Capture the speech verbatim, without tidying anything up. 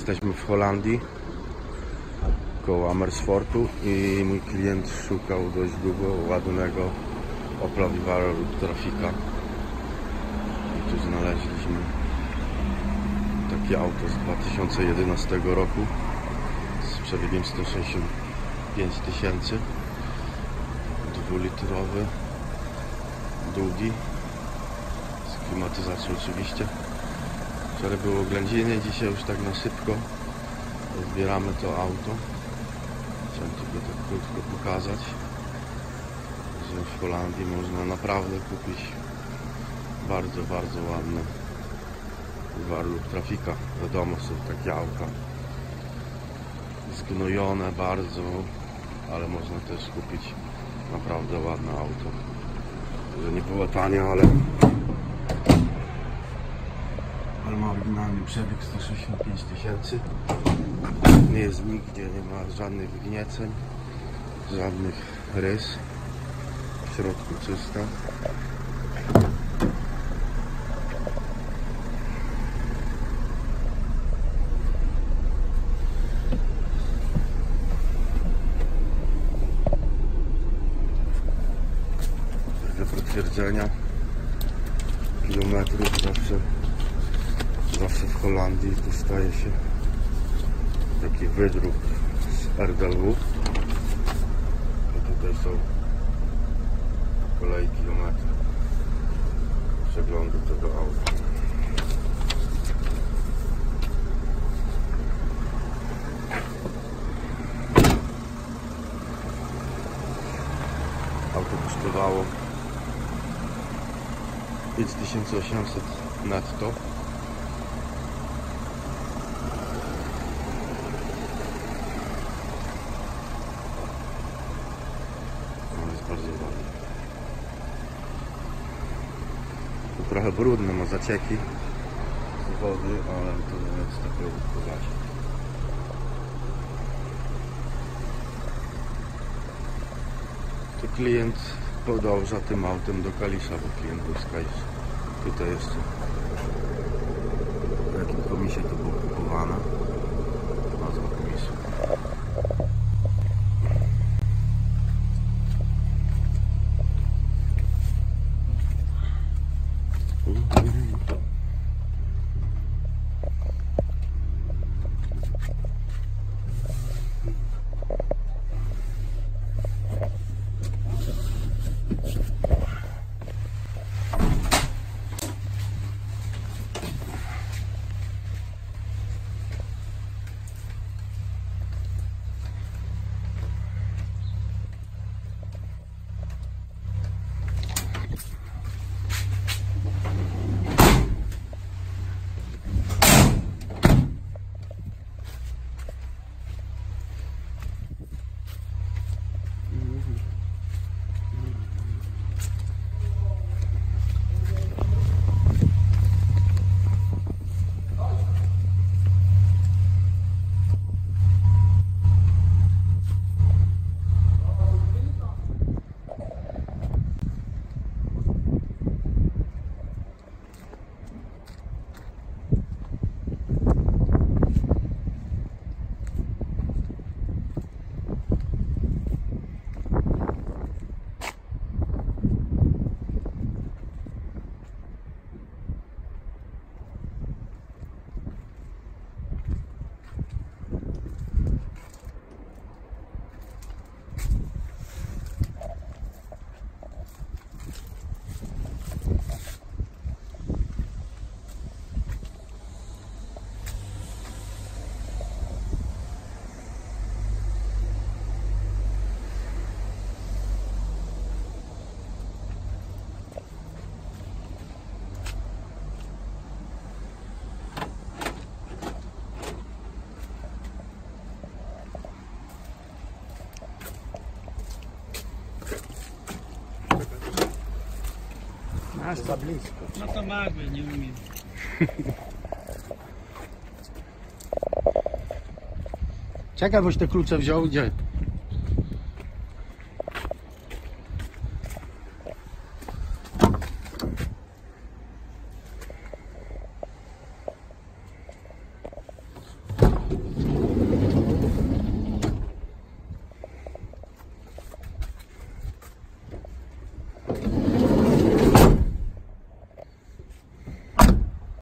Jesteśmy w Holandii koło Amersfoortu i mój klient szukał dość długo ładnego Opla Vivaro lub Trafika. I tu znaleźliśmy takie auto z dwa tysiące jedenastego roku z przebiegiem sto sześćdziesiąt pięć tysięcy, dwulitrowy, długi, z klimatyzacją oczywiście. Wczoraj było oględziny, dzisiaj już tak na szybko zbieramy to auto. Chciałem tylko tak krótko pokazać, że w Holandii można naprawdę kupić bardzo, bardzo ładne Vivaro lub Trafika. Wiadomo, są takie auta zgnojone bardzo, ale można też kupić naprawdę ładne auto. Że nie było tanie, ale ale ma oryginalny przebieg sto sześćdziesiąt pięć tysięcy. Nie jest nigdzie, nie ma żadnych wgnieceń, żadnych rys. W środku czysta. Dla potwierdzenia kilometrów zawsze zawsze w Holandii dostaje się taki wydruk z R D W. I tutaj są kolej kilometrów przeglądu tego auta. Auto kosztowało pięć tysięcy osiemset netto. Bardzo ładny. Trochę brudny, ma zacieki z wody, ale to nie jest takie użytkować. To klient podąża tym autem do Kalisza, bo klient był z Kalisza. Tutaj jeszcze w jakim komisie to było kupowane. Nazwa komisu. Masz za blisko. No to magły, nie umiem. Czekaj, boś te klucze wziął, gdzie?